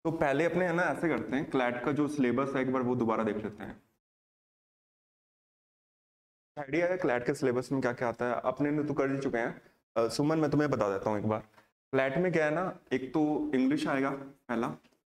तो पहले अपने है ना ऐसे करते हैं, क्लैट का जो सिलेबस है एक बार वो दोबारा देख लेते हैं। आइडिया है क्लैट के सिलेबस में क्या क्या आता है, अपने ने तो कर ही चुके हैं। सुमन मैं तुम्हें बता देता हूँ एक बार। क्लैट में क्या है ना, एक तो इंग्लिश आएगा पहला।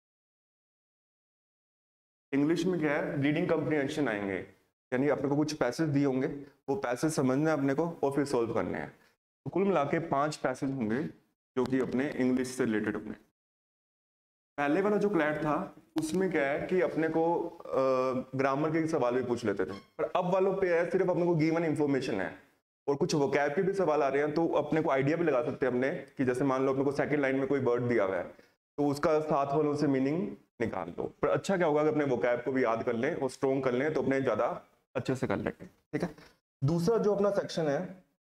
इंग्लिश में क्या है, रीडिंग कम्प्रीहेंशन आएंगे, यानी अपने को कुछ पैसेज दिए होंगे, वो पैसेज समझना है अपने को और फिर सोल्व करने हैं। तो कुल मिला के 5 पैसेज होंगे जो कि अपने इंग्लिश से रिलेटेड होंगे। पहले वाला जो क्लैट था उसमें क्या है कि अपने को ग्रामर के सवाल भी पूछ लेते थे, पर अब वालों पे है सिर्फ अपने को गिवन इंफॉर्मेशन है और कुछ वोकैब के भी सवाल आ रहे हैं, तो अपने को आइडिया भी लगा सकते हैं अपने कि जैसे मान लो अपने को सेकंड लाइन में कोई वर्ड दिया हुआ है तो उसका साथ वालों से मीनिंग निकाल लो। पर अच्छा क्या होगा कि अपने वोकैब को भी याद कर लें और स्ट्रॉन्ग कर लें तो अपने ज्यादा अच्छे से कर लेंगे। ठीक है, दूसरा जो अपना सेक्शन है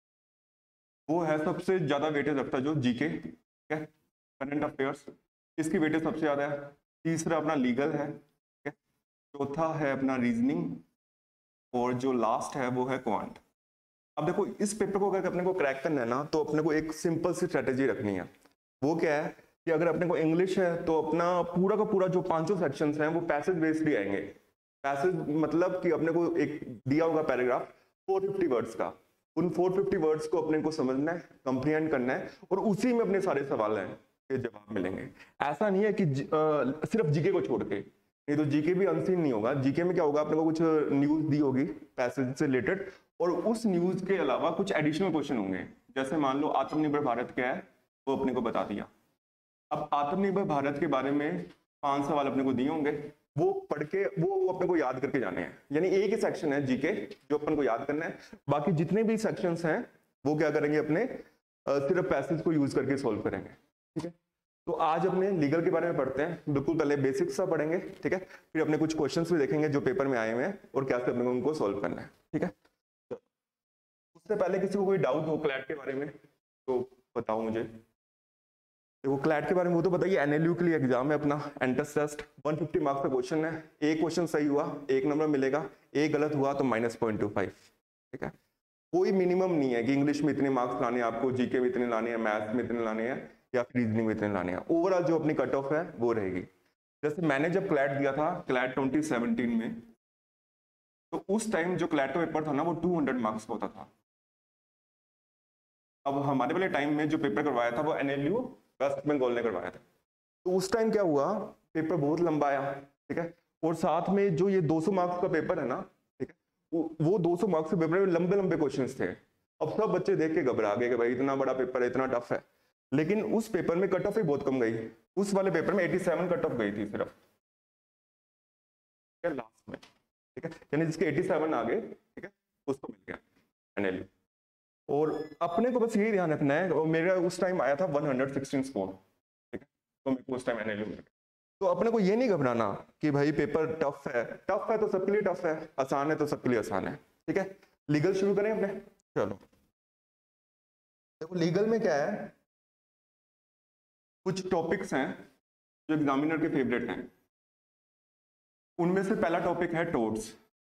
वो है सबसे ज्यादा वेटेज रखता है जो जीके, ठीक है, करंट अफेयर्स, इसकी वेटेज सबसे ज्यादा है। तीसरा अपना लीगल है, ठीक है, चौथा है अपना रीजनिंग और जो लास्ट है वो है क्वांट। अब देखो इस पेपर को अगर अपने को क्रैक करना है ना तो अपने को एक सिंपल सी स्ट्रेटेजी रखनी है। वो क्या है कि अगर अपने को इंग्लिश है तो अपना पूरा का पूरा जो 5 सेक्शंस हैं वो पैसेज बेस्ड ही आएंगे। पैसेज मतलब कि अपने को एक दिया होगा पैराग्राफ 450 वर्ड्स का, उन 450 वर्ड्स को अपने को समझना है, कंप्रीहेंड करना है और उसी में अपने सारे सवाल हैं के जवाब मिलेंगे। ऐसा नहीं है कि सिर्फ जीके को छोड़ के, नहीं तो जीके भी अनसीन नहीं होगा। जीके में क्या होगा, अपने को कुछ न्यूज दी होगी पैसेज से रिलेटेड और उस न्यूज के अलावा कुछ एडिशनल क्वेश्चन होंगे। जैसे मान लो आत्मनिर्भर भारत क्या है वो अपने को बता दिया। अब आत्मनिर्भर भारत के बारे में 5 सवाल अपने को दिए होंगे, वो पढ़ के वो अपने को याद करके जाने हैं। यानी एक ही सेक्शन है जीके जो अपन को याद करना है, बाकी जितने भी सेक्शंस हैं वो क्या करेंगे अपने सिर्फ पैसेज को यूज करके सोल्व करेंगे। ठीक है, तो आज अपने लीगल के बारे में पढ़ते हैं। बिल्कुल पहले बेसिक्स सा पढ़ेंगे, ठीक है, फिर अपने कुछ क्वेश्चंस भी देखेंगे जो पेपर में आए हुए हैं और कैसे अपने को उनको सोल्व करना है। ठीक है, उससे पहले किसी को कोई डाउट हो क्लैट के बारे में तो बताओ मुझे। देखो क्लैट के बारे में वो तो बताइए, एनएलयू के लिए एग्जाम है अपना, एंट्रेंस टेस्ट 150 मार्क्स का क्वेश्चन है। एक क्वेश्चन सही हुआ 1 नंबर मिलेगा, एक गलत हुआ तो -0.25। ठीक है, कोई मिनिमम नहीं है कि इंग्लिश में इतने मार्क्स लाने हैं आपको, जीके में इतने लाने हैं, मैथ्स में इतने लाने हैं या फिर रीजनिंग में इतने लाने हैं। ओवरऑल जो अपनी कट ऑफ है वो रहेगी। जैसे मैंने जब क्लैट दिया था, क्लैट 2017 में, तो उस टाइम जो क्लैट का पेपर था ना वो 200 मार्क्स का होता था। अब हमारे वाले टाइम में जो पेपर करवाया था वो एनएलयू वेस्ट बंगाल ने करवाया था। तो उस टाइम क्या हुआ, पेपर बहुत लंबा आया, ठीक है, और साथ में जो ये 200 मार्क्स का पेपर है ना, ठीक है, वो 200 मार्क्स के पेपर में लंबे लंबे क्वेश्चंस थे। अब सब बच्चे देख के घबरा गए कि भाई इतना बड़ा पेपर है, इतना टफ है। लेकिन उस पेपर में कट ऑफ ही बहुत कम गई। उस वाले पेपर में 87 कट ऑफ गई थी सिर्फ लास्ट में। ठीक है, यानी जिसके 87 आ गए, ठीक है, उसको मिल गया एनएलयू। और अपने को बस यही ध्यान रखना है, और मेरा उस टाइम आया था 116 स्कोर, ठीक है, तो मेरे को उस टाइम एनएलयू मिल गया। तो अपने को ये नहीं घबराना कि भाई पेपर टफ है। टफ है तो सबके लिए टफ है, आसान है तो सबके लिए आसान है। ठीक है, लीगल शुरू करें अपने। चलो देखो लीगल में क्या है, कुछ टॉपिक्स हैं जो एग्जामिनर के फेवरेट हैं। उनमें से पहला टॉपिक है टोर्ट्स।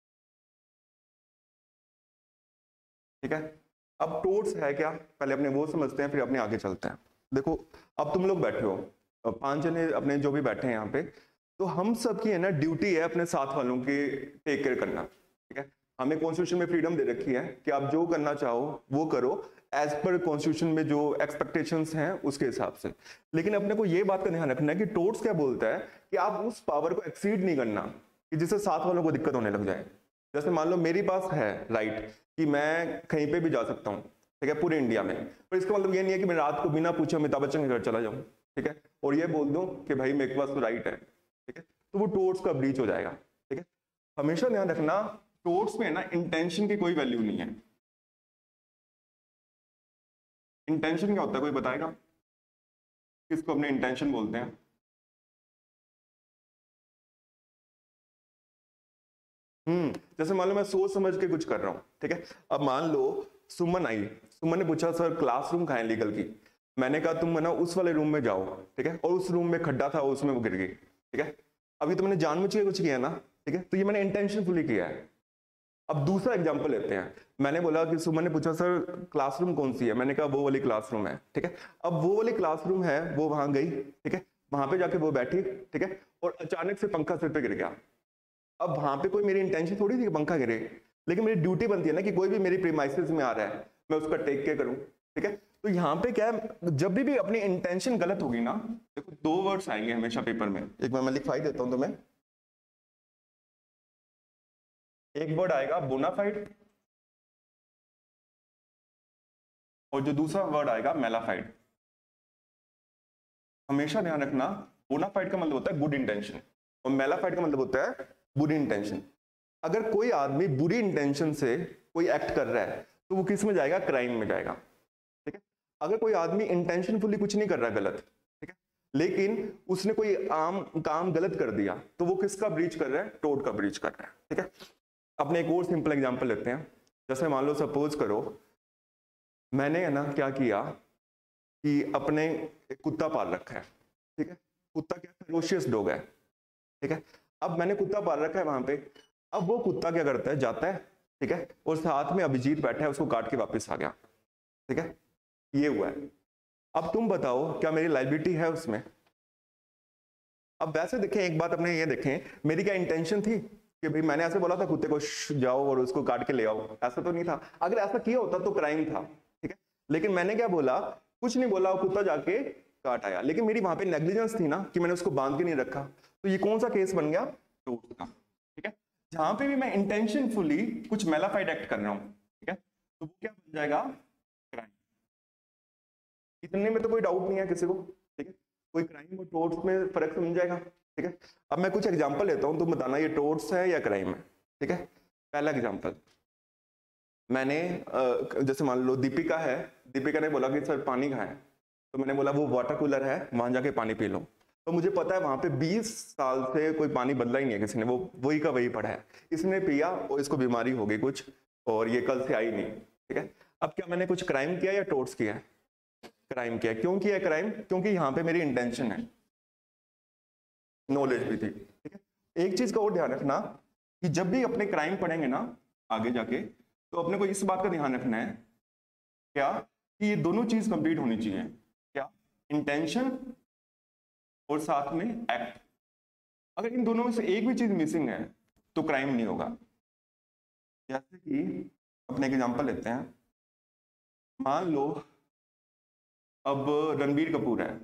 ठीक है, अब टोर्ट्स है क्या पहले अपने वो समझते हैं, फिर अपने आगे चलते हैं। देखो अब तुम लोग बैठे हो, 5 जने अपने जो भी बैठे हैं यहाँ पे, तो हम सब की है ना ड्यूटी है अपने साथ वालों की टेक केयर करना। ठीक है, हमें कॉन्स्टिट्यूशन में फ्रीडम दे रखी है कि आप जो करना चाहो वो करो एज पर कॉन्स्टिट्यूशन में जो एक्सपेक्टेशंस हैं उसके हिसाब से। लेकिन अपने को ये बात का ध्यान रखना है कि टोर्ट्स क्या बोलता है कि आप उस पावर को एक्सीड नहीं करना कि जिससे साथ वालों को दिक्कत होने लग जाए। जैसे मान लो मेरे पास है राइट कि मैं कहीं पे भी जा सकता हूँ, ठीक है, पूरे इंडिया में, पर इसका मतलब ये नहीं है कि मैं रात को बिना पूछे अमिताभ बच्चन के घर चला जाऊँ, ठीक है, और ये बोल दूं कि भाई मेरे पास तो राइट है, ठीक है, तो वो टोर्ट्स का ब्रीच हो जाएगा। ठीक है, हमेशा ध्यान रखना टोर्ट्स में ना इंटेंशन की कोई वैल्यू नहीं है। इंटेंशन क्या होता है कोई बताएगा, किसको अपने इंटेंशन बोलते हैं? जैसे मान लो मैं सोच समझ के कुछ कर रहा हूँ, ठीक है, अब मान लो सुमन आई, सुमन ने पूछा सर क्लासरूम कहाँ है लीगल की, मैंने कहा तुम ना उस वाले रूम में जाओ, ठीक है, और उस रूम में खड्डा था उसमें वो गिर गई। ठीक है, अभी तो मैंने जानबूझ के कुछ किया ना, ठीक है, तो ये मैंने इंटेंशनफुली किया है। अब दूसरा एग्जांपल लेते हैं, मैंने बोला कि सुमन ने पूछा सर क्लासरूम कौन सी है, मैंने कहा वो वाली क्लासरूम है। ठीक है, अब वो वाली क्लासरूम है वो वहां गई, ठीक है, वहां पे जाके वो बैठी, ठीक है, और अचानक से पंखा सिर पे गिर गया। अब वहां पे कोई मेरी इंटेंशन थोड़ी थी कि पंखा गिरे, लेकिन मेरी ड्यूटी बनती है ना कि कोई भी मेरी प्रीमाइसेस में आ रहा है मैं उसका टेक केयर करूं, ठीक है। तो यहाँ पे क्या है, जब भी अपनी इंटेंशन गलत होगी ना, देखो दो वर्ड्स आएंगे हमेशा पेपर में, एक बार मैं लिखवाई देता हूं तुम्हें। एक वर्ड आएगा बोनाफाइड और जो दूसरा वर्ड आएगा मेलाफाइड। हमेशा ध्यान रखना, बोनाफाइड का मतलब होता है गुड इंटेंशन और मेलाफाइड का मतलब होता है बुरी इंटेंशन। अगर कोई आदमी बुरी इंटेंशन से कोई एक्ट कर रहा है तो वो किस में जाएगा, क्राइम में जाएगा, ठीक है। अगर कोई आदमी इंटेंशनफुली कुछ नहीं कर रहा गलत, ठीक है, लेकिन उसने कोई आम काम गलत कर दिया तो वो किसका ब्रीच कर रहा है, टोड का ब्रीच कर रहा है, ठीक है। अपने एक और सिंपल एग्जांपल लेते हैं। जैसे मान लो सपोज करो मैंने है ना क्या किया कि अपने एक कुत्ता पाल रखा है, ठीक है, कुत्ता क्या फेरोशियस डॉग है, ठीक है। अब मैंने कुत्ता पाल रखा है वहां पे, अब वो कुत्ता क्या करता है, जाता है, ठीक है, और साथ में अभिजीत बैठा है, उसको काट के वापस आ गया, ठीक है, ये हुआ है। अब तुम बताओ क्या मेरी लायबिलिटी है उसमें? अब वैसे देखें, एक बात अपने ये देखें, मेरी क्या इंटेंशन थी कि भाई मैंने ऐसे बोला था कुत्ते को जाओ और उसको काट के ले आओ, ऐसा तो नहीं था। अगर ऐसा किया होता तो क्राइम था, ठीक है, लेकिन मैंने क्या बोला, कुछ नहीं बोला, वो कुत्ता जाके काट आया, लेकिन मेरी वहां पे नेग्लिजेंस थी ना कि मैंने उसको बांध के नहीं रखा। तो ये कौन सा केस बन गया, टोर्ट का, ठीक है। जहां पे भी मैं इंटेंशनफुली कुछ मेलाफाइड एक्ट कर रहा हूं, ठीक है, तो वो क्या बन जाएगा, क्राइम। इतने में तो कोई डाउट नहीं है किसी को, ठीक है, कोई क्राइम और टोर्ट्स में फर्क समझ जाएगा, ठीक है। अब मैं कुछ एग्जांपल लेता हूं, तुम बताना ये टोर्ट्स है या क्राइम है, ठीक है। पहला एग्जांपल, मैंने जैसे मान लो दीपिका है, दीपिका ने बोला कि सर पानी कहाँ है, तो मैंने बोला वो वाटर कूलर है, वहां जाके पानी पी लो। तो मुझे पता है वहां पे 20 साल से कोई पानी बदला ही नहीं है किसी ने, वो वही का वही पड़ा है, इसने पिया और इसको बीमारी हो गई कुछ और ये कल से आई नहीं, ठीक है। अब क्या मैंने कुछ क्राइम किया या टोर्ट्स किया है? क्राइम किया। क्यों किया है क्राइम? क्योंकि यहाँ पे मेरी इंटेंशन है, नॉलेज भी थी, ठीक है। एक चीज का और ध्यान रखना कि जब भी अपने क्राइम पढ़ेंगे ना आगे जाके, तो अपने को इस बात का ध्यान रखना है क्या, कि ये दोनों चीज कंप्लीट होनी चाहिए, क्या, इंटेंशन और साथ में एक्ट। अगर इन दोनों में से एक भी चीज मिसिंग है तो क्राइम नहीं होगा। जैसे कि अपने एग्जांपल लेते हैं, मान लो अब रणबीर कपूर है,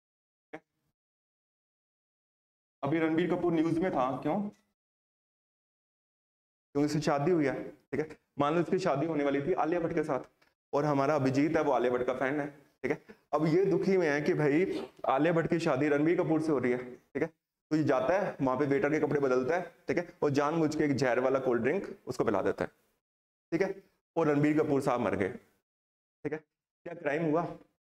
अभी रणबीर कपूर न्यूज में था, क्यों? क्योंकि इसकी शादी हुई है, ठीक है। मान लो इसकी शादी होने वाली थी आलिया भट्ट के साथ, और हमारा अभिजीत है वो आलिया भट्ट का फैन है, ठीक है। अब ये दुखी में है कि भाई आलिया भट्ट की शादी रणबीर कपूर से हो रही है, ठीक है। तो ये जाता है वहां पे, वेटर के कपड़े बदलता है, ठीक है, और जानबूझ के एक जहर वाला कोल्ड ड्रिंक उसको पिला देता है, ठीक है, और रणबीर कपूर साहब मर गए, ठीक है। क्या क्राइम हुआ?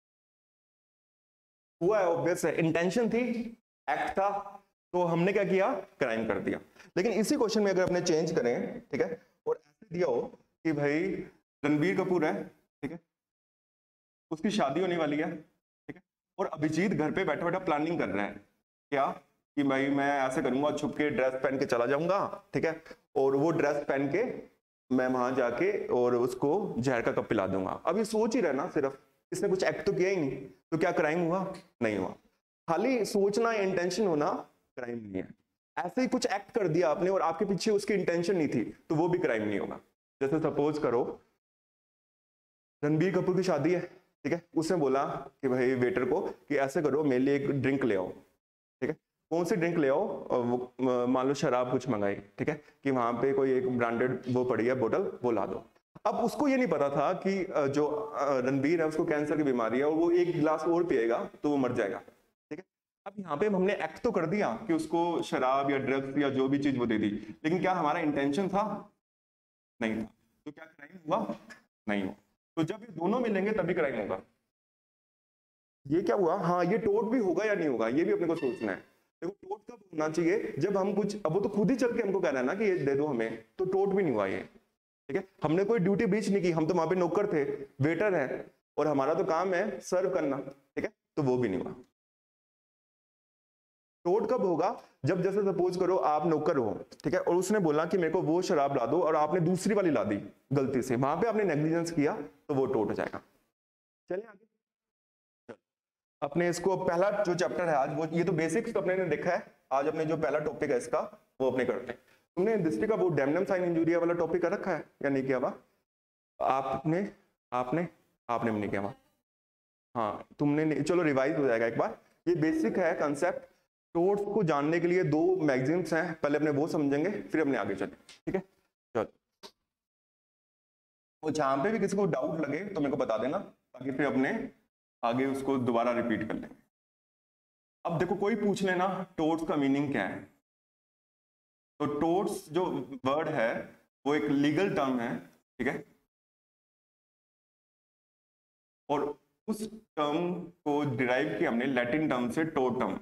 हुआ है, ऑब्वियस है, इंटेंशन थी, एक्ट था, तो हमने क्या किया, क्राइम कर दिया। लेकिन इसी क्वेश्चन में अगर अपने चेंज करें, ठीक है, और ऐसे दिया हो कि भाई रणबीर कपूर है, ठीक है, उसकी शादी होने वाली है, ठीक है, और अभिजीत घर पे बैठा बैठा प्लानिंग कर रहा है क्या, कि भाई मैं ऐसे करूंगा, छुप के ड्रेस पहन के चला जाऊंगा, ठीक है, और वो ड्रेस पहन के मैं वहां जाके और उसको जहर का कप पिला दूंगा। अब ये सोच ही रहना सिर्फ, इसने कुछ एक्ट तो किया ही नहीं, तो क्या क्राइम हुआ? नहीं हुआ। खाली सोचना, इंटेंशन होना क्राइम नहीं है। ऐसे ही कुछ एक्ट कर दिया आपने और आपके पीछे उसकी इंटेंशन नहीं थी तो वो भी क्राइम नहीं होगा। जैसे सपोज करो रणबीर कपूर की शादी है, ठीक है, उसने बोला कि भाई वेटर को कि ऐसे करो मेरे लिए एक ड्रिंक ले आओ, ठीक है, कौन सी ड्रिंक ले आओ, और वो मान लो शराब कुछ मंगाई, ठीक है, कि वहां पे कोई एक ब्रांडेड वो पड़ी है बोतल, वो ला दो। अब उसको ये नहीं पता था कि जो रणबीर है उसको कैंसर की बीमारी है और वो एक गिलास और पिएगा तो वो मर जाएगा, ठीक है। अब यहाँ पे हमने एक्ट तो कर दिया कि उसको शराब या ड्रग्स या जो भी चीज वो दे दी, लेकिन क्या हमारा इंटेंशन था? नहीं था। तो क्या क्राइम हुआ? नहीं हुआ। तो जब ये दोनों मिलेंगे तभी क्राइम होगा। ये क्या हुआ, हाँ ये टोट भी होगा या नहीं होगा, ये भी अपने को सोचना है। देखो टोट कब होना चाहिए, जब हम कुछ, अब वो तो खुद ही चल के हमको कह रहा है ना कि ये दे दो हमें, तो टोट भी नहीं हुआ ये, ठीक है। हमने कोई ड्यूटी ब्रीच नहीं की, हम तो वहां पे नौकर थे, वेटर है, और हमारा तो काम है सर्व करना, ठीक है, तो वो भी नहीं हुआ। टोट कब होगा, जब जैसे सपोज करो आप नौकर हो, ठीक है, और उसने बोला कि मेरे को वो शराब ला दो और आपने दूसरी वाली ला दी गलती से, वहां पे आपने नेग्लिजेंस किया तो वो टोट हो जाएगा। चलिए आगे। अपने इसको पहला जो चैप्टर है आज, वो ये तो बेसिक्स तो अपने ने देखा है। आज अपने जो पहला टॉपिक है इसका वो अपने करते हैं। तुमने हिस्ट्री का वो डैमनम साइन इंजूरिया वाला टॉपिक कर रखा है या नहीं किया हुआ? आपने आपने आपने भी नहीं किया हुआ? हाँ तुमने नहीं, चलो रिवाइज हो जाएगा एक बार। ये बेसिक है कंसेप्ट। टोर्ट्स को जानने के लिए दो मैगजीन्स हैं, पहले अपने वो समझेंगे फिर अपने आगे चले, ठीक है? चलो, वो जहां पे भी किसी को डाउट लगे तो मेरे को बता देना, ताकि फिर अपने आगे उसको दोबारा रिपीट कर लेंगे। अब देखो कोई पूछ लेना टोर्ट्स का मीनिंग क्या है, तो टोर्ट्स जो वर्ड है वो एक लीगल टर्म है, ठीक है? और उस टर्म को डिराइव किया हमने लैटिन टर्म से, टोटम।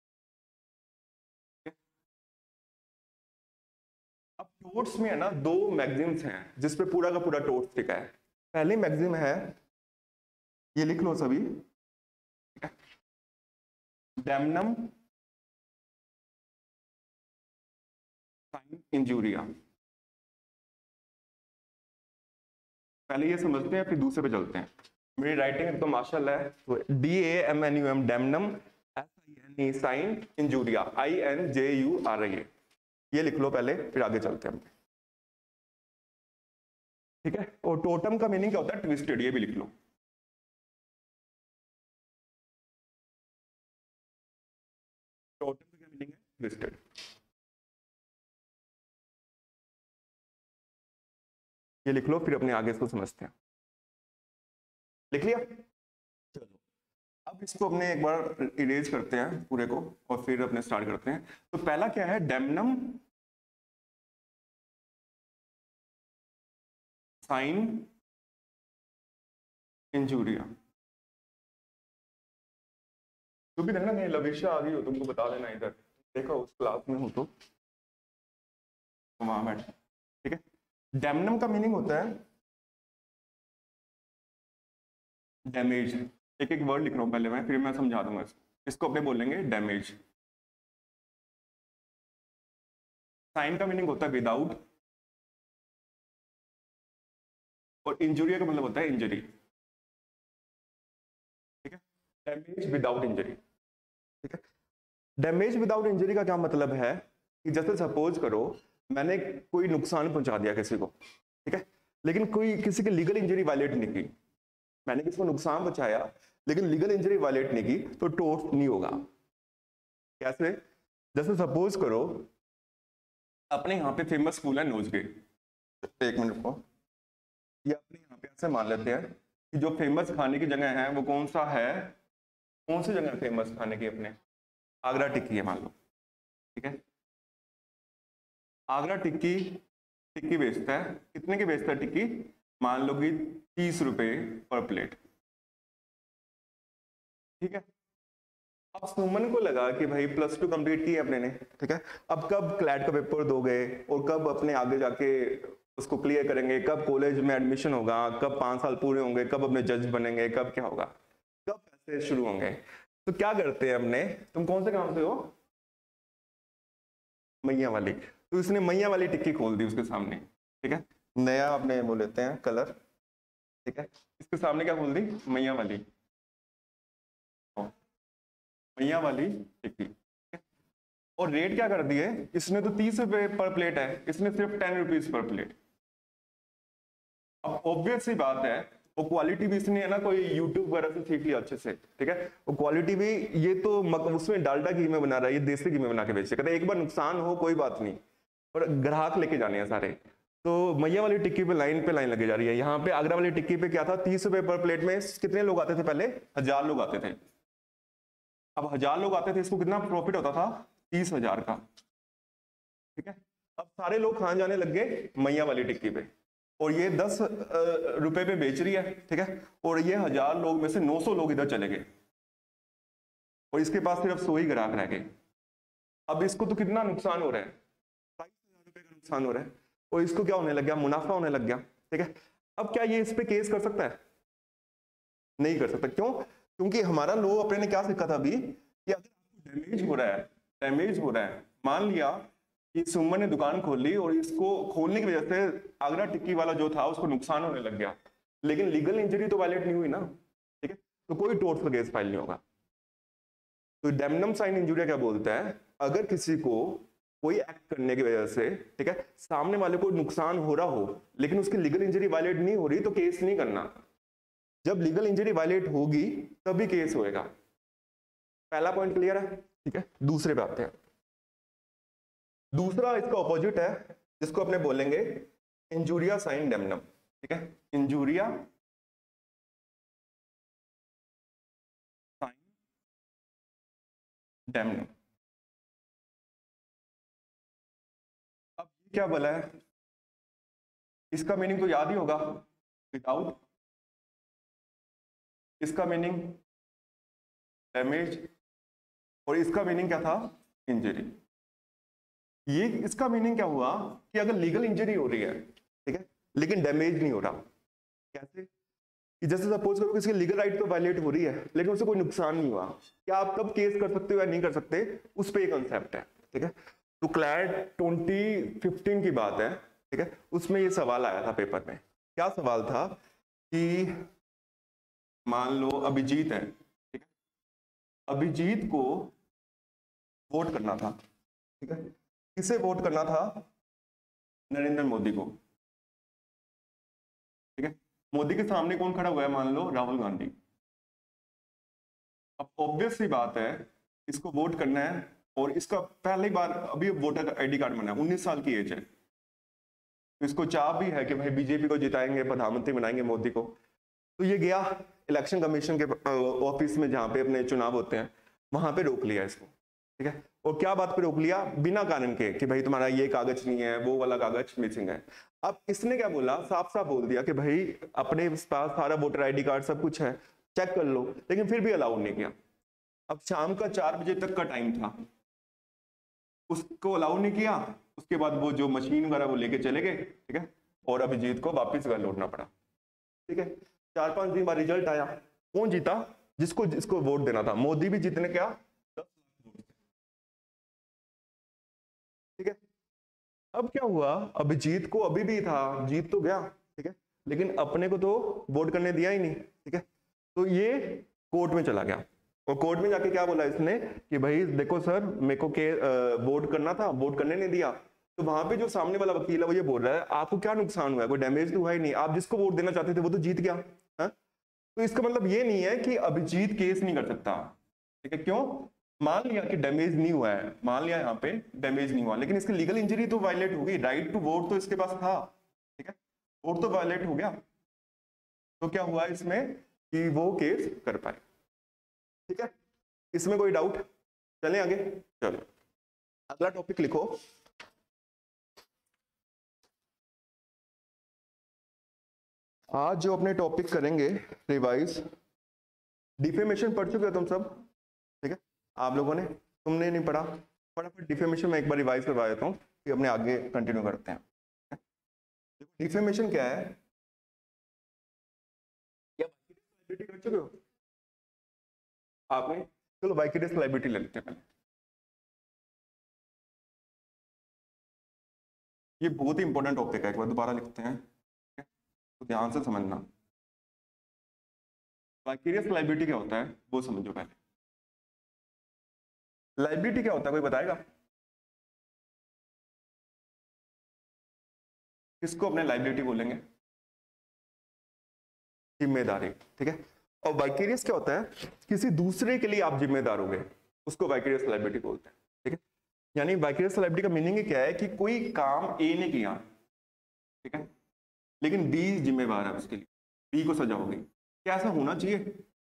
अब टोर्ट्स में है ना दो मैगजीन्स हैं जिसपे पूरा का पूरा टोर्ट्स लिखा है। पहली मैगजीन है, ये लिख लो सभी, डैमनम साइन इंजूरिया। पहले ये समझते हैं फिर दूसरे पे चलते हैं। मेरी राइटिंग तो माशाल्लाह है। तो DAMNUM damnum, SINE sine injuria, INJURIA, ये लिख लो पहले फिर आगे चलते हैं, ठीक है? और टोटम का मीनिंग क्या होता है? ट्विस्टेड, ये भी लिख लो। टोटम का क्या मीनिंग है? ट्विस्टेड। ये लिख लो फिर अपने आगे इसको समझते हैं। लिख लिया? चलो अब इसको अपने एक बार इरेज करते हैं पूरे को और फिर अपने स्टार्ट करते हैं। तो पहला क्या है? Damnum sine injuria. तू भी देखना कहीं लविशा आ गई हो तुमको बता देना, इधर देखो उस क्लास में हो तो वहां बैठ, ठीक है? डैमनम का मीनिंग होता है डैमेज। एक एक वर्ड लिख रहा हूं पहले मैं, फिर मैं समझा दूंगा इसको अपने बोलेंगे डैमेज। साइन का मीनिंग होता है विदाउट, और इंजुरिया का मतलब होता है इंजरी, ठीक है? डैमेज विदाउट इंजरी, ठीक है? डैमेज विदाउट इंजरी का क्या मतलब है कि जैसे सपोज करो मैंने कोई नुकसान पहुंचा दिया किसी को, ठीक है, लेकिन कोई किसी की लीगल इंजरी वायलेट नहीं की। मैंने किसी को नुकसान पहुंचाया लेकिन लीगल इंजरी वायलेट नहीं की तो टोर्ट नहीं होगा। कैसे? जैसे सपोज करो अपने यहाँ पे फेमस स्कूल है नोजगेट, एक मिनट को, ये अपने यहाँ पे ऐसे मान लेते हैं कि जो फेमस खाने की जगह है वो कौन सा है, कौन सी जगह फेमस खाने की? अपने आगरा टिक्की है मान लो, ठीक है? आगरा टिक्की टिक्की बेचता है, कितने की बेचता है टिक्की? मान लो कि 30 रुपए पर प्लेट, ठीक है? अब सुमन को लगा कि भाई +2 कंप्लीट की है अपने ने, ठीक है? अब कब क्लैट का पेपर दोगे और कब अपने आगे जाके उसको क्लियर करेंगे, कब कॉलेज में एडमिशन होगा, कब 5 साल पूरे होंगे, कब अपने जज बनेंगे, कब क्या होगा, कब पैसे शुरू होंगे? तो क्या करते हैं अपने, तुम कौन से काम से हो? मैया वाली। तो इसने मैया वाली टिक्की खोल दी उसके सामने, ठीक है? नया अपने वो लेते हैं कलर, ठीक है? इसके सामने क्या खोल दी? मैया वाली, मैया वाली टिक्की, ठीक है? और रेट क्या कर दिए इसने? तो 30 रुपए पर प्लेट है, इसने सिर्फ 10 रुपीज पर प्लेट। अब ऑब्वियस सी बात है वो क्वालिटी भी इसने है ना कोई यूट्यूब वगैरह से सीख लिया अच्छे से, ठीक है? वो क्वालिटी भी, ये तो उसमें डालडा घी में बना रहा है, ये देसी घी में बना के बेचे। कहते एक बार नुकसान हो कोई बात नहीं, और ग्राहक लेके जाने हैं सारे। तो मैया वाली टिक्की पे लाइन लगी जा रही है। यहाँ पे आगरा वाली टिक्की पे क्या था? 30 रुपए पर प्लेट में कितने लोग आते थे? पहले 1000 लोग आते थे। अब 1000 लोग आते थे, इसको कितना प्रॉफिट होता था? 30,000 का, ठीक है? अब सारे लोग खाने जाने लग गए मैया वाली टिक्की पे, और ये 10 रुपए पे बेच रही है, ठीक है? और ये 1000 लोग में से 900 लोग इधर चले गए और इसके पास सिर्फ 100 ही ग्राहक रह गए। अब इसको तो कितना नुकसान हो रहा है? 22,000 रुपए का नुकसान हो रहा है, और इसको क्या होने लग गया? मुनाफा होने लग गया, ठीक है? अब क्या ये इस पे केस कर सकता है? नहीं कर सकता। क्यों? क्योंकि हमारा लॉ अपने ने क्या सीखा था अभी कि अगर आपको डैमेज हो रहा है, मान लिया कि सुमन ने दुकान खोल ली और इसको खोलने की वजह से आगरा टिक्की वाला जो था उसको नुकसान होने लग गया, लेकिन लीगल इंजरी तो वायलेट नहीं हुई ना, ठीक है? तो कोई टोर्ट केस फाइल नहीं होगा। तो डेमनम साइन इंजुरिया क्या बोलता है, अगर किसी को कोई एक्ट करने की वजह से, ठीक है, सामने वाले को नुकसान हो रहा हो लेकिन उसकी लीगल इंजरी वायलेट नहीं हो रही तो केस नहीं करना। जब लीगल इंजरी वायलेट होगी तभी केस होएगा। पहला पॉइंट क्लियर है, ठीक है। दूसरे पे आते हैं। दूसरा इसका ऑपोजिट है जिसको अपने बोलेंगे इंजुरिया साइन डेमनम, ठीक है। Injuria sine damnum. अब ये क्या बोला है, इसका मीनिंग तो याद ही होगा, विदाउट, इसका मीनिंग डैमेज, और इसका मीनिंग क्या था, इंजरी। ये इसका मीनिंग क्या हुआ कि अगर लीगल इंजरी हो रही है, ठीक है, लेकिन डैमेज नहीं हो रहा, कैसे, कि जैसे सपोज करो किसी लीगल राइट तो वायलेट हो रही है लेकिन उसे कोई नुकसान नहीं हुआ, क्या आप तब केस कर सकते हो या नहीं कर सकते, उस पर एक कंसेप्ट है, ठीक है। तो क्लैड 2015 की बात है, ठीक है, उसमें ये सवाल आया था पेपर में। क्या सवाल था कि मान लो अभिजीत है, ठीक है, अभिजीत को वोट करना था, ठीक है, किसे वोट करना था, नरेंद्र मोदी को, ठीक है। मोदी के सामने कौन खड़ा हुआ है, मान लो राहुल गांधी। अब ऑब्वियस सी बात है इसको वोट करना है, और इसका पहली बार अभी वोटर आईडी कार्ड बना है, 19 साल की एज है, तो इसको चाह भी है कि भाई बीजेपी को जिताएंगे, प्रधानमंत्री बनाएंगे मोदी को। तो ये गया इलेक्शन कमीशन के ऑफिस में जहां पे अपने चुनाव होते हैं, वहां पे रोक लिया इसको, ठीक है। और क्या बात पे रोक लिया, बिना कारण के कि भाई तुम्हारा ये कागज नहीं है, वो वाला कागज मिसिंग है। अब इसने क्या बोला, साफ साफ बोल दिया कि भाई अपने पास सारा वोटर आईडी कार्ड सब कुछ है, चेक कर लो, लेकिन फिर भी अलाउ नहीं किया। अब शाम का 4 बजे तक का टाइम था, उसको अलाउ नहीं किया। उसके बाद वो जो मशीन वगैरह वो लेके चले गए, ठीक है, और अभिजीत को वापिस घर लौटना पड़ा, ठीक है। 4-5 दिन बाद रिजल्ट आया, कौन जीता, जिसको जिसको वोट देना था, मोदी भी जीतने क्या 10 लाख वोट, ठीक है। अब क्या हुआ, अभिजीत को अभी भी था, जीत तो गया, ठीक है, लेकिन अपने को तो वोट करने दिया ही नहीं, ठीक है। तो ये कोर्ट में चला गया, और कोर्ट में जाके क्या बोला इसने कि भाई देखो सर, मेरे को के वोट करना था, वोट करने नहीं दिया। तो वहां पे जो सामने वाला वकील है वो ये बोल रहा है आपको क्या नुकसान हुआ है, कोई डैमेज तो हुआ ही नहीं, आप जिसको वोट देना चाहते थे वो तो जीत गया, है? तो इसका मतलब ये नहीं है कि अभिजीत केस नहीं कर सकता, ठीक है। क्यों, मान लिया कि डैमेज नहीं हुआ है, मान लिया यहाँ पे डैमेज नहीं हुआ, लेकिन इसकी लीगल इंजरी तो वायलेट हो गई, राइट टू वोट तो इसके पास था, ठीक है, वोट तो वायलेट हो गया। तो क्या हुआ इसमें कि वो केस कर पाए, ठीक है। इसमें कोई डाउट, चलें आगे, चलो अगला टॉपिक लिखो। आज जो अपने टॉपिक करेंगे रिवाइज, डिफेमेशन पढ़ चुके हो तुम सब, ठीक है, आप लोगों ने, तुमने नहीं पढ़ा, फटाफट डिफेमेशन में एक बार रिवाइज करवा देता हूँ कि अपने आगे कंटिन्यू करते हैं। डिफेमेशन क्या है, क्या कर चुके हो आपने, चलो वाइकेरियस लायबिलिटी ले लेते हैं पहले। ये बहुत ही इंपॉर्टेंट टॉपिक है, एक बार दोबारा लिखते हैं, तो ध्यान से समझना। वाइकेरियस लायबिलिटी क्या होता है वो समझो पहले। लायबिलिटी क्या होता है, कोई बताएगा, किसको अपने लायबिलिटी बोलेंगे, जिम्मेदारी, ठीक है। और वाइकेरियस क्या होता है, किसी दूसरे के लिए आप जिम्मेदार हो गए, उसको वाइकेरियस लायबिलिटी बोलते हैं, ठीक है। यानी वाइकेरियस लायबिलिटी का मीनिंग क्या है कि कोई काम ए ने किया, ठीक है, लेकिन बी जिम्मेवार है उसके लिए, बी को सजा होगी। क्या ऐसा होना चाहिए,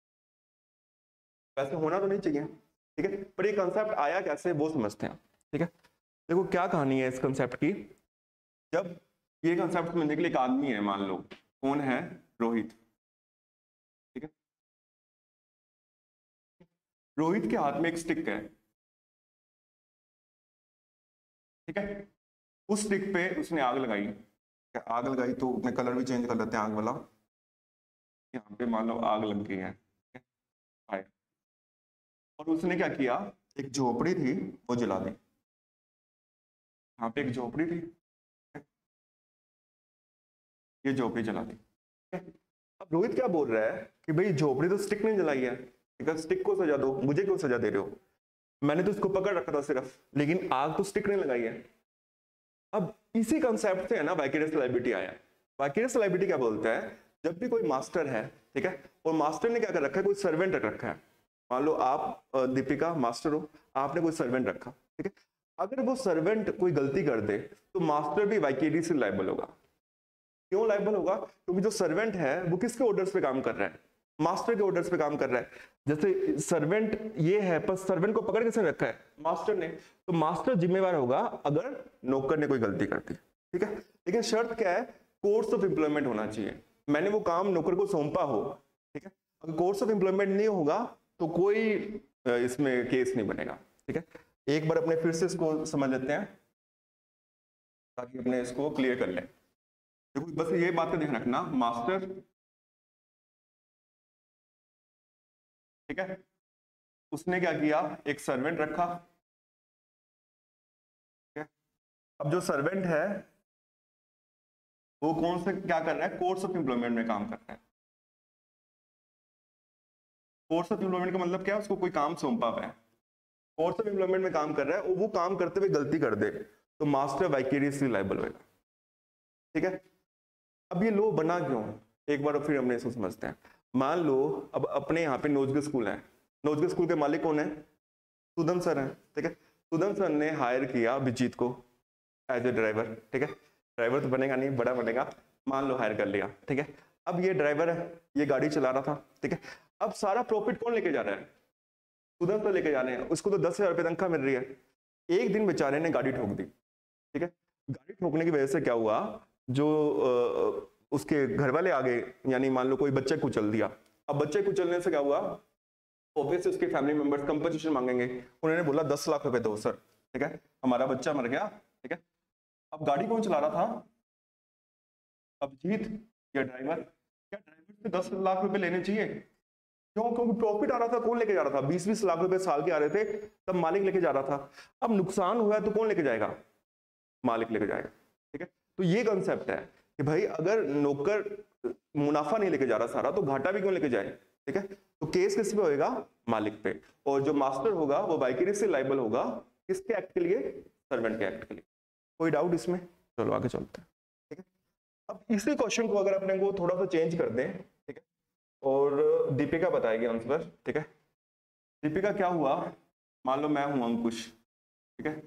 वैसे होना तो नहीं चाहिए, ठीक है, पर ये कंसेप्ट आया कैसे वो समझते हैं, ठीक है। देखो क्या कहानी है इस कंसेप्ट की, जब ये कंसेप्ट समझने के लिए एक आदमी है, मान लो कौन है, रोहित, ठीक है। रोहित के हाथ में एक स्टिक है, ठीक है, उस स्टिक पे उसने आग लगाई, आग लगाई तो अपने कलर भी चेंज कर लेते हैं आग वाला, यहाँ पे मान लो आग लग गई है, फायर, और उसने क्या किया, एक झोपड़ी थी वो जला दी, यहाँ पे एक झोपड़ी थी, ये झोपड़ी जला दी, ठीक है। अब रोहित क्या बोल रहा है कि भाई झोपड़ी तो स्टिक ने जलाई है, ठीक ठीक है, स्टिक को सजा दो, मुझे क्यों सजा दे रहे हो, मैंने तो इसको पकड़ रखा था सिर्फ, लेकिन आग तो स्टिक ने लगाई है। अब इसी कंसेप्ट से है ना वाइकेरियस लायबिलिटी आया। वाइकेरियस लायबिलिटी क्या बोलता है, जब भी कोई मास्टर है, ठीक है, और मास्टर ने क्या कर रखा है, कोई सर्वेंट रख रखा है, मान लो आप दीपिका मास्टर हो, आपने कोई सर्वेंट रखा, ठीक है, अगर वो सर्वेंट कोई गलती कर दे तो मास्टर भी वाइकेरियसली लायबल होगा। क्यों लायबल होगा, क्योंकि जो सर्वेंट है वो किसके ऑर्डर्स पे काम कर रहा है, मास्टर के ऑर्डर्स पे काम कर रहा है। जैसे सर्वेंट ये है, पर सर्वेंट को पकड़ किसने रखा है, मास्टर ने, तो मास्टर जिम्मेवार होगा अगर नौकर ने कोई गलती कर दी, ठीक है। लेकिन शर्त क्या है, कोर्स ऑफ एम्प्लॉयमेंट होना चाहिए, मैंने वो काम नौकर को सौंपा हो, ठीक है। अगर कोर्स ऑफ एम्प्लॉयमेंट नहीं होगा तो कोई इसमें केस नहीं बनेगा, ठीक है। एक बार अपने फिर से इसको समझ लेते हैं ताकि अपने इसको क्लियर कर लें। देखो बस ये बात का ध्यान रखना, मास्टर, ठीक है, उसने क्या किया, एक सर्वेंट रखा, ठीक है। अब जो सर्वेंट है वो कौन से क्या कर रहा है, कोर्स ऑफ एम्प्लॉयमेंट में काम कर रहा है। कोर्स ऑफ एम्प्लॉयमेंट का मतलब क्या है, उसको कोई काम सौंपा हुआ है, कोर्स ऑफ एम्प्लॉयमेंट में काम कर रहा है, और वो काम करते हुए गलती कर दे तो मास्टर वाइकेरियसली लायबल होगा, ठीक है। अब ये लो बना क्यों, एक बार फिर हमने इसको समझते हैं। मान लो अब अपने यहाँ पे नोजगे स्कूल है, नोजगे स्कूल के मालिक कौन है, सुदम सर है, ठीक है। सुदम सर ने हायर किया अभिजीत को एज ए ड्राइवर, ठीक है, ड्राइवर तो बनेगा नहीं, बड़ा बनेगा, मान लो हायर कर लिया, ठीक है। अब ये ड्राइवर है, ये गाड़ी चला रहा था, ठीक है। अब सारा प्रॉफिट कौन लेके जा रहा है, सुदम सर लेके जा रहे हैं, उसको तो 10,000 रुपये तनख्वाह मिल रही है। एक दिन बेचारे ने गाड़ी ठोक दी, ठीक है। गाड़ी ठोकने की वजह से क्या हुआ, जो उसके घर वाले आ गए, यानी मान लो कोई बच्चे कुचल दिया। अब बच्चे कुचलने से क्या हुआ, ऑब्वियसली उसके फैमिली मेंबर्स कंपनसेशन मांगेंगे, उन्होंने बोला 10 लाख रुपए दो सर, ठीक है, हमारा बच्चा मर गया, ठीक है। अब गाड़ी कौन चला रहा था, अभिजीत या ड्राइवर, क्या ड्राइवर से 10 लाख रुपए लेने चाहिए, क्यों, क्योंकि प्रॉफिट आ रहा था, कौन लेके जा रहा था, 20-20 लाख रुपए साल के आ रहे थे, तब मालिक लेके जा रहा था। अब नुकसान हुआ है तो कौन लेके जाएगा, मालिक लेके जाएगा, ठीक है। तो ये कंसेप्ट है कि भाई अगर नौकर मुनाफा नहीं लेके जा रहा सारा, तो घाटा भी क्यों लेके जाए, ठीक है। तो केस किस पे होएगा, मालिक पे, और जो मास्टर होगा वो वाइकेरियसली लायबल होगा किसके एक्ट के लिए, सर्वेंट के एक्ट के लिए। कोई डाउट इसमें, चलो आगे चलते हैं, ठीक है। अब इसी क्वेश्चन को अगर अपने को थोड़ा सा चेंज कर दें, ठीक है, और दीपिका बताएगी आंसर, ठीक है। दीपिका क्या हुआ, मान लो मैं हूं अंकुश, ठीक है,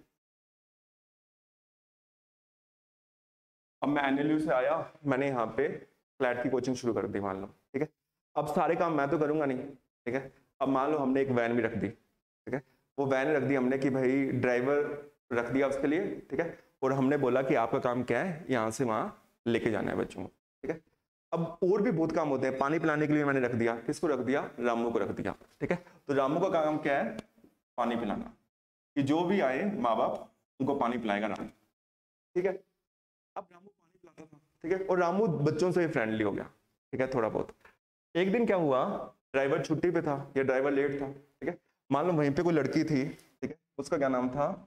अब मैं एनएलयू से आया, मैंने यहाँ पे फ्लैट की कोचिंग शुरू कर दी मान लो, ठीक है। अब सारे काम मैं तो करूंगा नहीं, ठीक है। अब मान लो हमने एक वैन भी रख दी, ठीक है, वो वैन रख दी हमने कि भाई ड्राइवर रख दिया उसके लिए, ठीक है, और हमने बोला कि आपका काम क्या है, यहाँ से वहां लेके जाना है बच्चों को, ठीक है। अब और भी बहुत काम होते हैं, पानी पिलाने के लिए मैंने रख दिया, किसको रख दिया, रामू को रख दिया, ठीक है। तो रामू का काम क्या है, पानी पिलाना, कि जो भी आए माँ बाप उनको पानी पिलाएगा रामू, ठीक है। अब रामू पानी पिलाता था, ठीक है, और रामू बच्चों से फ्रेंडली हो गया, ठीक है, थोड़ा बहुत। एक दिन क्या हुआ, ड्राइवर छुट्टी पे था या ड्राइवर लेट था, ठीक है, मान लो वहीं पे कोई लड़की थी, ठीक है, उसका क्या नाम था,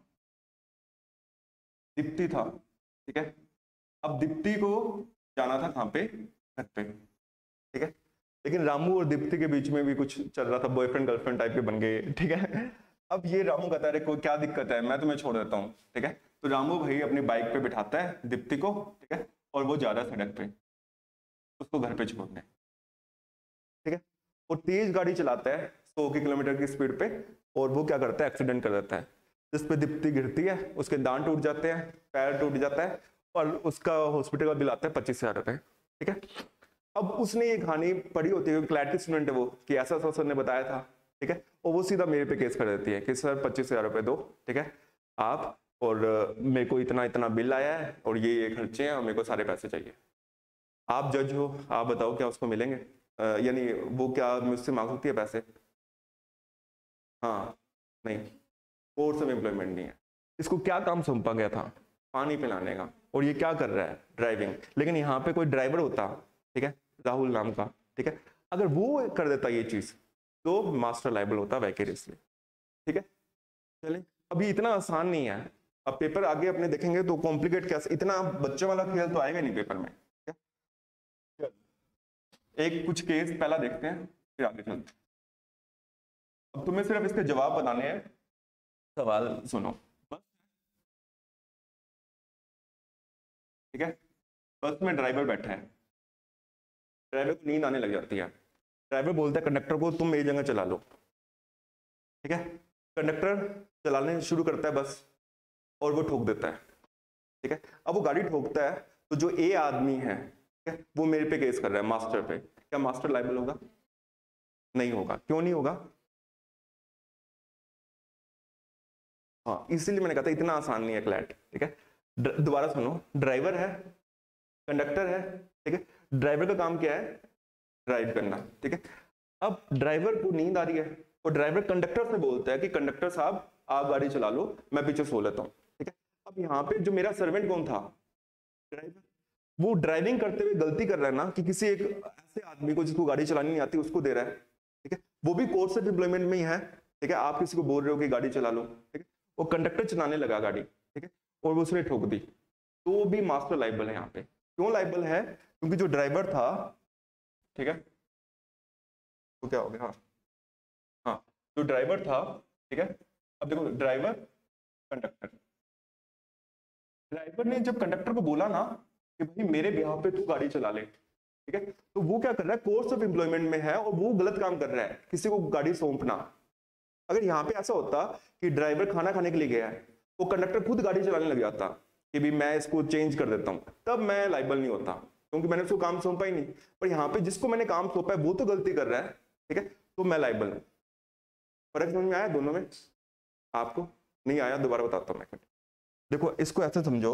दीप्ति था, ठीक है। अब दीप्ति को जाना था कहाँ पे, घर पे, ठीक है। लेकिन रामू और दीप्ति के बीच में भी कुछ चल रहा था, बॉयफ्रेंड गर्लफ्रेंड टाइप के बन गए, ठीक है। अब ये रामू कहता है कोई क्या दिक्कत है, मैं तुम्हें छोड़ देता हूँ, ठीक है। तो रामू भाई अपनी बाइक पे बिठाता है दीप्ति को, ठीक है, और वो जा रहा है सड़क पे उसको घर पे छोड़ने, ठीक है। और तेज गाड़ी चलाता है 100 किलोमीटर की स्पीड पे, और वो क्या करता है, एक्सीडेंट कर देता है, जिस पे दीप्ति गिरती है, उसके दांत टूट जाते हैं, पैर टूट जाता है, और उसका हॉस्पिटल का बिल आता है 25,000 रुपए, ठीक है। अब उसने ये कहानी पढ़ी होती है, क्लैट की स्टूडेंट है वो, कि ऐसा सर ने बताया था, ठीक है, और वो सीधा मेरे पे केस कर देती है कि सर 25,000 रुपए दो, ठीक है, आप, और मेरे को इतना इतना बिल आया है और ये खर्चे हैं और मेरे को सारे पैसे चाहिए, आप जज हो, आप बताओ क्या उसको मिलेंगे, यानी वो क्या मुझसे मांग सकती है पैसे, हाँ, नहीं, कोर्स ऑफ एम्प्लॉयमेंट नहीं है। इसको क्या काम सौंपा गया था, पानी पिलाने का, और ये क्या कर रहा है, ड्राइविंग। लेकिन यहाँ पे कोई ड्राइवर होता, ठीक है, राहुल नाम का, ठीक है, अगर वो कर देता ये चीज तो मास्टर लायबल होता वैकेरियसली, ठीक है। चलिए, अभी इतना आसान नहीं है, अब पेपर आगे अपने देखेंगे तो कॉम्प्लिकेट, कैसे इतना बच्चों वाला खेल तो आएगा नहीं पेपर में, ठीक है। एक कुछ केस पहला देखते हैं फिर आगे चलते हैं। अब तुम्हें सिर्फ इसके जवाब बताने हैं। सवाल सुनो, बस, ठीक है, बस में ड्राइवर बैठा है, ड्राइवर को नींद आने लग जाती है, ड्राइवर बोलता है कंडक्टर को तुम मेरी जगह चला लो, ठीक है, कंडक्टर चलाने शुरू करता है बस, और वो ठोक देता है, ठीक है। अब वो गाड़ी ठोकता है तो जो ए आदमी है, ठीक है, वो मेरे पे केस कर रहा है, मास्टर पे, क्या मास्टर लायबल होगा? नहीं होगा। क्यों नहीं होगा? हाँ, इसीलिए मैंने कहा था इतना आसान नहीं है क्लैट, ठीक है। दोबारा सुनो, ड्राइवर है, कंडक्टर है, ठीक है, ड्राइवर का काम क्या है? ड्राइव करना, ठीक है। अब ड्राइवर को नींद आ रही है और ड्राइवर कंडक्टर से बोलता है कि कंडक्टर साहब आप गाड़ी चला लो, मैं पीछे सो लेता हूँ, ठीक है। अब यहाँ पे जो मेरा सर्वेंट कौन था? ड्राइवर। वो ड्राइविंग करते हुए गलती कर रहा है ना, कि किसी एक ऐसे आदमी को जिसको गाड़ी चलानी नहीं आती उसको दे रहा है, ठीक है, वो भी कोर्स ऑफ एम्प्लॉयमेंट में ही है, ठीक है। आप किसी को बोल रहे हो कि गाड़ी चला लो, ठीक है, वो कंडक्टर चलाने लगा गाड़ी, ठीक है, और वो उसने ठोक दी, तो वो भी मास्टर लाइबल है यहाँ पे। क्यों लाइबल है? क्योंकि जो ड्राइवर था, ठीक है, तो क्या हो गया, हाँ हाँ, जो ड्राइवर था, ठीक है, अब देखो ड्राइवर, कंडक्टर, ड्राइवर ने जब कंडक्टर को बोला ना कि भाई मेरे बिहाफ पे तू गाड़ी चला ले, ठीक है, तो वो क्या कर रहा है, कोर्स ऑफ एम्प्लॉयमेंट में है और वो गलत काम कर रहा है, किसी को गाड़ी सौंपना। अगर यहाँ पे ऐसा होता कि ड्राइवर खाना खाने के लिए गया है, वो कंडक्टर खुद गाड़ी चलाने लग जाता कि भी मैं इसको चेंज कर देता हूँ, तब मैं लाइबल नहीं होता, क्योंकि मैंने उसको काम सौंपा ही नहीं। पर यहाँ पे जिसको मैंने काम सौंपा है वो तो गलती कर रहा है, ठीक है, तो मैं लाइबल हूँ। फर्क समझ में आया दोनों में? आपको नहीं आया? दोबारा बताता हूँ मैं। देखो इसको ऐसे समझो,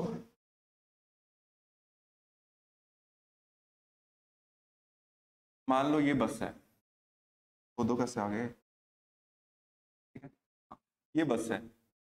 मान लो ये बस है, वो दो कैसे आ गए, ठीक है, ये बस है,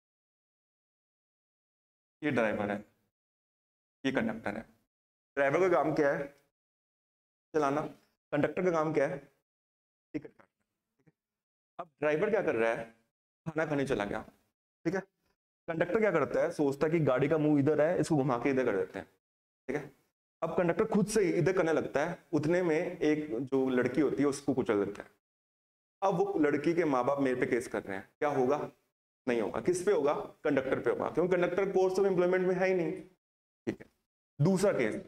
ये ड्राइवर है, ये कंडक्टर है। ड्राइवर का काम क्या है? चलाना। कंडक्टर का काम क्या है? टिकट काटना, ठीक है। अब ड्राइवर क्या कर रहा है? खाना खाने चला गया, ठीक है। कंडक्टर क्या करता है? सोचता है कि गाड़ी का मुंह इधर है, इसको घुमा के इधर कर देते हैं, ठीक है। अब कंडक्टर खुद से इधर करने लगता है, उतने में एक जो लड़की होती है उसको कुचल देता है। अब वो लड़की के माँ बाप मेरे पे केस कर रहे हैं, क्या होगा? नहीं होगा। किस पे होगा? कंडक्टर पे होगा, क्योंकि कंडक्टर कोर्स ऑफ एम्प्लॉयमेंट में है ही नहीं, ठीक है। दूसरा केस,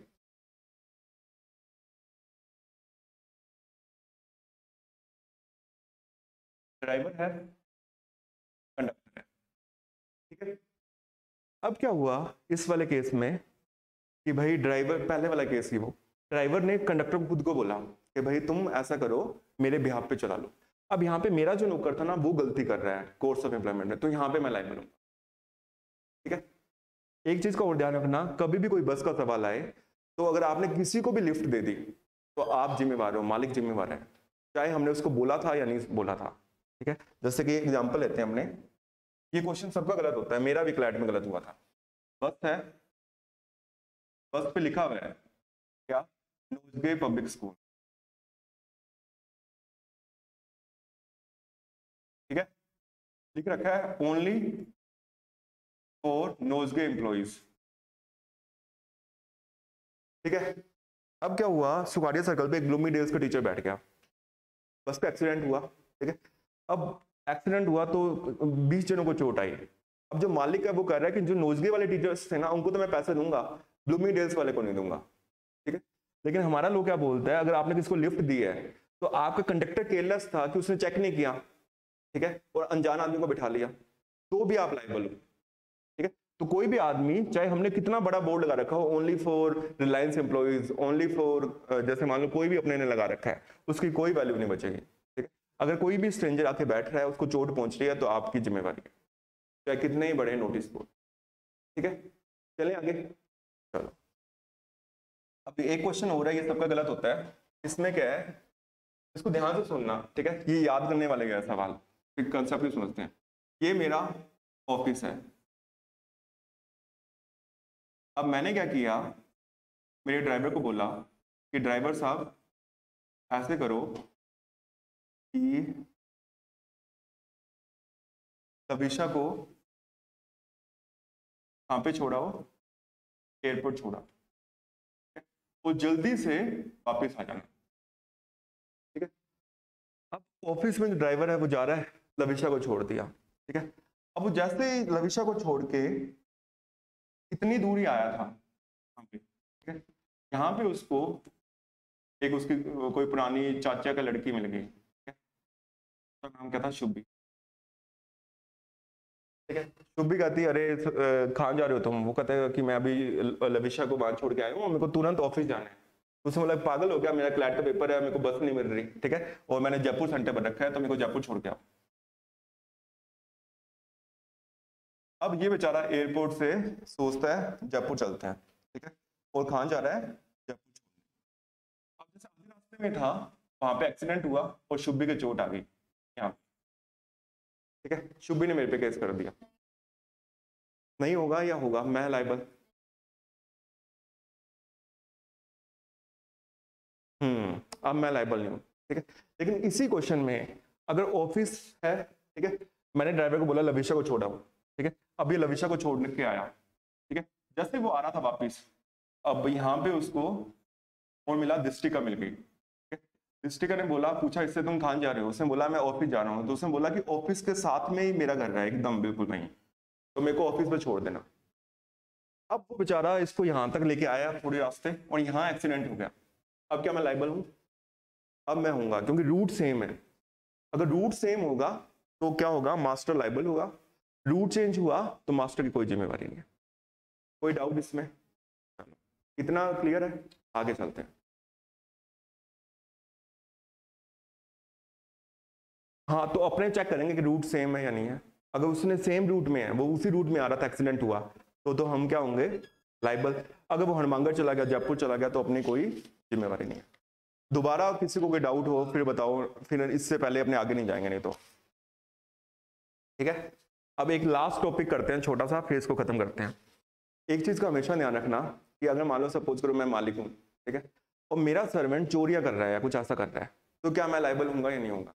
ड्राइवर है, कंडक्टर है, ठीक है। अब क्या हुआ इस वाले केस में कि भाई ड्राइवर, पहले वाला केस ही वो, ड्राइवर ने कंडक्टर को खुद को बोला कि भाई तुम ऐसा करो, मेरे बिहाफ पे चला लो। अब यहाँ पे मेरा जो नौकर था ना वो गलती कर रहा है कोर्स ऑफ एम्प्लॉयमेंट में, तो यहाँ पे मैं लाइबल हूँ, ठीक है। एक चीज का और ध्यान रखना, कभी भी कोई बस का सवाल आए तो अगर आपने किसी को भी लिफ्ट दे दी तो आप जिम्मेवार हो, मालिक जिम्मेवार है, चाहे हमने उसको बोला था या नहीं बोला था, ठीक है। जैसे कि एग्जांपल लेते हैं हमने, ये क्वेश्चन सबका गलत होता है, मेरा भी क्लैट में गलत हुआ था। बस है, बस पे लिखा हुआ है क्या? नोजगे पब्लिक स्कूल, ठीक है, लिख रखा है ओनली फॉर नोजगे एम्प्लॉइज, ठीक है। अब क्या हुआ, सुखाड़िया सर्कल पे एक ब्लूमीडेल्स का टीचर बैठ गया, बस पे एक्सीडेंट हुआ, ठीक है। अब एक्सीडेंट हुआ तो 20 जनों को चोट आई। अब जो मालिक है वो कह रहा है कि जो नोजगे वाले टीचर्स थे ना उनको तो मैं पैसे दूंगा, ब्लूमीडेल्स वाले को नहीं दूंगा, ठीक है। लेकिन हमारा लोग क्या बोलता है, अगर आपने किसी को लिफ्ट दी है तो आपका कंडक्टर केयरलेस था कि उसने चेक नहीं किया, ठीक है, और अनजान आदमी को बिठा लिया, तो भी आप लायबल हो, ठीक है। तो कोई भी आदमी, चाहे हमने कितना बड़ा बोर्ड लगा रखा हो only for Reliance employees, only for, जैसे मान लो कोई भी अपने ने लगा रखा है, उसकी कोई वैल्यू नहीं बचेगी, ठीक है। अगर कोई भी स्ट्रेंजर आके बैठ रहा है, उसको चोट पहुंच रही है, तो आपकी जिम्मेवारी है, चाहे कितने ही बड़े नोटिस बोर्ड, ठीक है। चलें आगे, चलो। अब एक क्वेश्चन हो रहा है, ये सबका गलत होता है, इसमें क्या है, इसको ध्यान से सुनना, ठीक है, ये याद करने वाले गया सवाल, कंसेप्ट भी समझते हैं। ये मेरा ऑफिस है। अब मैंने क्या किया, मेरे ड्राइवर को बोला कि ड्राइवर साहब ऐसे करो कि तविशा को कहाँ पे छोड़ा हो, एयरपोर्ट छोड़ा, वो जल्दी से वापस आ जाना, ठीक है। अब ऑफिस में जो ड्राइवर है वो जा रहा है, लविशा को छोड़ दिया, ठीक है। अब वो जैसे ही लविशा को छोड़ के इतनी दूरी आया था यहाँ पे, ठीक है, यहाँ पे उसको एक उसकी कोई पुरानी चाचा का लड़की मिल गई, ठीक है, उसका नाम क्या था, शुभी, ठीक है। शुभी कहती है अरे कहाँ जा रहे हो तुम, वो कहते हैं कि मैं अभी लविशा को बाहर छोड़ के आया हूँ, मेरे को तुरंत ऑफिस जाना है। उसमें बोला पागल हो गया, मेरा क्लैट का पेपर है, मेरे को बस नहीं मिल रही, ठीक है, और मैंने जयपुर सेंटर पर रखा है, तो मेरे को जयपुर छोड़ के आओ। अब ये बेचारा एयरपोर्ट से सोचता है जयपुर चलते हैं, ठीक है, और कहाँ जा रहा है, जयपुर। अब जैसे आधे रास्ते में था, वहां पे एक्सीडेंट हुआ और शुभी की चोट आ गई यहाँ, ठीक है। शुभी ने मेरे पे केस कर दिया, नहीं होगा या होगा, मैं लाइबल। अब मैं लाइबल नहीं हूँ, ठीक है। लेकिन इसी क्वेश्चन में अगर ऑफिस है, ठीक है, मैंने ड्राइवर को बोला लविशा को छोड़ा, ठीक है, अब ये लविशा को छोड़ने के आया, ठीक है, जैसे वो आ रहा था वापिस, अब यहाँ पे उसको और मिला, दिष्टिका मिल गई, ठीक है। दिष्टिका ने बोला, पूछा इससे तुम कहाँ जा रहे हो, उसने बोला मैं ऑफिस जा रहा हूँ, तो उसने बोला कि ऑफिस के साथ में ही मेरा घर है एकदम बिल्कुल वहीं, तो मेरे को ऑफिस पे छोड़ देना। अब वो बेचारा इसको यहाँ तक लेके आया पूरे रास्ते और यहाँ एक्सीडेंट हो गया, अब क्या मैं लाइबल हूँ, अब मैं हूँगा, क्योंकि रूट सेम है। अगर रूट सेम होगा तो क्या होगा, मास्टर लाइबल होगा, रूट चेंज हुआ तो मास्टर की कोई जिम्मेवारी नहीं है। कोई डाउट इसमें, इतना क्लियर है, आगे चलते हैं। हाँ, तो अपने चेक करेंगे कि रूट सेम है या नहीं है। अगर उसने सेम रूट में है, वो उसी रूट में आ रहा था, एक्सीडेंट हुआ, तो हम क्या होंगे, लाइबल। अगर वो हनुमानगढ़ चला गया, जयपुर चला गया, तो अपनी कोई जिम्मेवारी नहीं है। दोबारा किसी को कोई डाउट हो फिर बताओ, फिर इससे पहले अपने आगे नहीं जाएंगे नहीं तो, ठीक है। अब एक लास्ट टॉपिक करते हैं छोटा सा, फिर इसको खत्म करते हैं। एक चीज का हमेशा ध्यान रखना कि अगर मान लो सपोज करो मैं मालिक हूँ, ठीक है, और मेरा सर्वेंट चोरियां कर रहा है या कुछ ऐसा कर रहा है, तो क्या मैं लाइबल हूँगा या नहीं होगा।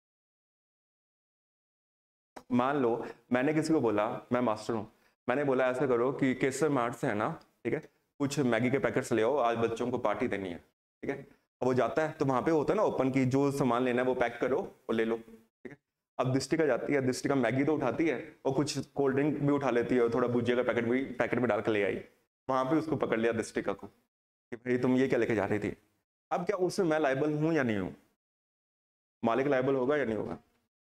मान लो मैंने किसी को बोला, मैं मास्टर हूँ, मैंने बोला ऐसा करो कि केसर मार्ट से है ना, ठीक है, कुछ मैगी के पैकेट्स ले आओ, आज बच्चों को पार्टी देनी है, ठीक है। अब वो जाता है तो वहां पे होता है ना ओपन की, जो सामान लेना है वो पैक करो और ले लो, ठीक है। अब दिष्टिका जाती है, दिष्टिका मैगी तो उठाती है और कुछ कोल्ड ड्रिंक भी उठा लेती है और थोड़ा भुजिया का पैकेट भी पैकेट में डाल कर ले आई, वहां पे उसको पकड़ लिया दिष्टिका को कि भाई तुम ये क्या लेके जा रही थी। अब क्या उसमें मैं लाइबल हूं या नहीं हूं, मालिक लाइबल होगा या नहीं होगा।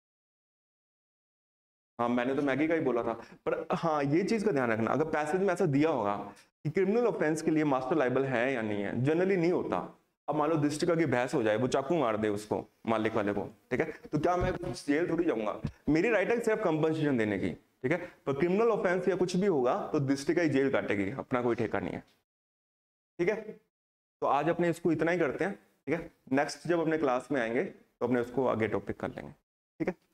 हाँ, मैंने तो मैगी का ही बोला था, पर हाँ ये चीज का ध्यान रखना, अगर पैसेज में ऐसा दिया होगा कि क्रिमिनल ऑफेंस के लिए मास्टर लाइबल है या नहीं है, जनरली नहीं होता। अब मान लो दिष्टिका की बहस हो जाए, वो चाकू मार दे उसको मालिक वाले को, ठीक है, तो क्या मैं जेल थोड़ी जाऊंगा, मेरी राइट है सिर्फ कंपनसेशन देने की, ठीक है। पर क्रिमिनल ऑफेंस या कुछ भी होगा तो दिष्टिका ही जेल काटेगी, अपना कोई ठेका नहीं है, ठीक है। तो आज अपने इसको इतना ही करते हैं, ठीक है। नेक्स्ट जब अपने क्लास में आएंगे तो अपने उसको आगे टॉपिक कर लेंगे, ठीक है।